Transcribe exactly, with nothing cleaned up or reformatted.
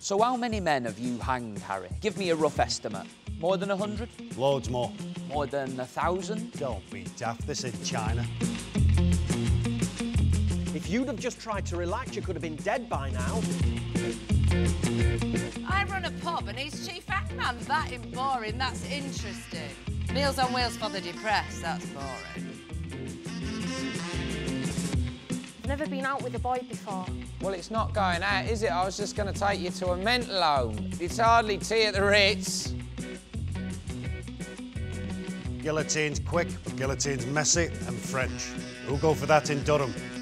So how many men have you hanged, Harry? Give me a rough estimate. More than a hundred? Loads more. More than a thousand? Don't be daft, this in China. If you'd have just tried to relax, you could have been dead by now. I run a pub and he's chief hangman. That ain't boring, that's interesting. Meals on Wheels for the depressed, that's boring. I've never been out with a boy before. Well, it's not going out, is it? I was just going to take you to a mental home. It's hardly tea at the Ritz. Guillotine's quick, but guillotine's messy and French. Who'll go for that in Durham?